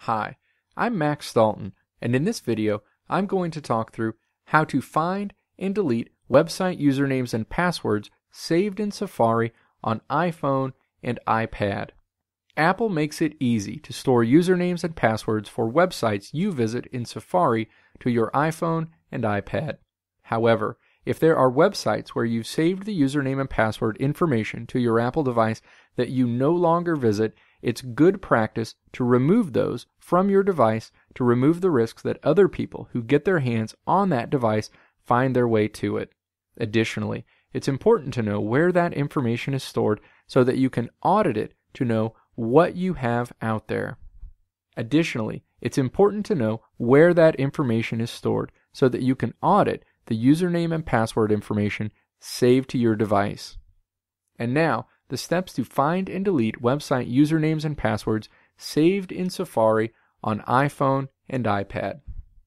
Hi, I'm Max Dalton, and in this video, I'm going to talk through how to find and delete website usernames and passwords saved in Safari on iPhone and iPad. Apple makes it easy to store usernames and passwords for websites you visit in Safari to your iPhone and iPad. However, if there are websites where you've saved the username and password information to your Apple device that you no longer visit, it's good practice to remove those from your device to remove the risks that other people who get their hands on that device find their way to it. Additionally, it's important to know where that information is stored so that you can audit it to know what you have out there. Additionally, it's important to know where that information is stored so that you can audit the username and password information saved to your device. And now, the steps to find and delete website usernames and passwords saved in Safari on iPhone and iPad.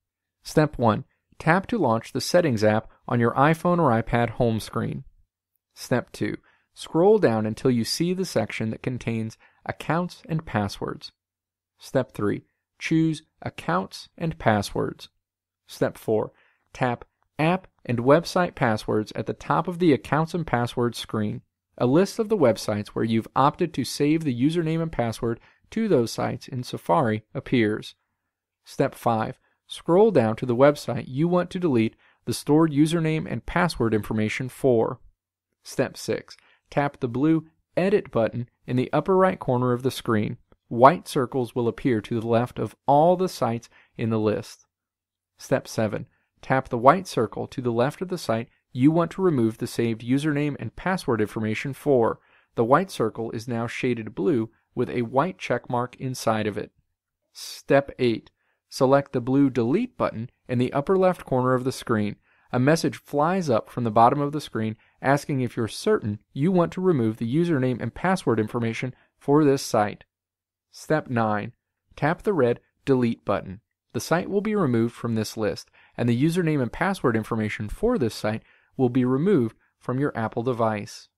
Step 1. Tap to launch the Settings app on your iPhone or iPad home screen. Step 2. Scroll down until you see the section that contains Accounts and Passwords. Step 3. Choose Accounts and Passwords. Step 4. Tap App and Website Passwords at the top of the Accounts and Passwords screen. A list of the websites where you've opted to save the username and password to those sites in Safari appears. Step 5. Scroll down to the website you want to delete the stored username and password information for. Step 6. Tap the blue Edit button in the upper right corner of the screen. White circles will appear to the left of all the sites in the list. Step 7. Tap the white circle to the left of the site you want to remove the saved username and password information for. The white circle is now shaded blue with a white check mark inside of it. Step 8. Select the blue Delete button in the upper left corner of the screen. A message flies up from the bottom of the screen asking if you're certain you want to remove the username and password information for this site. Step 9. Tap the red Delete button. The site will be removed from this list, and the username and password information for this site will be removed from your Apple device.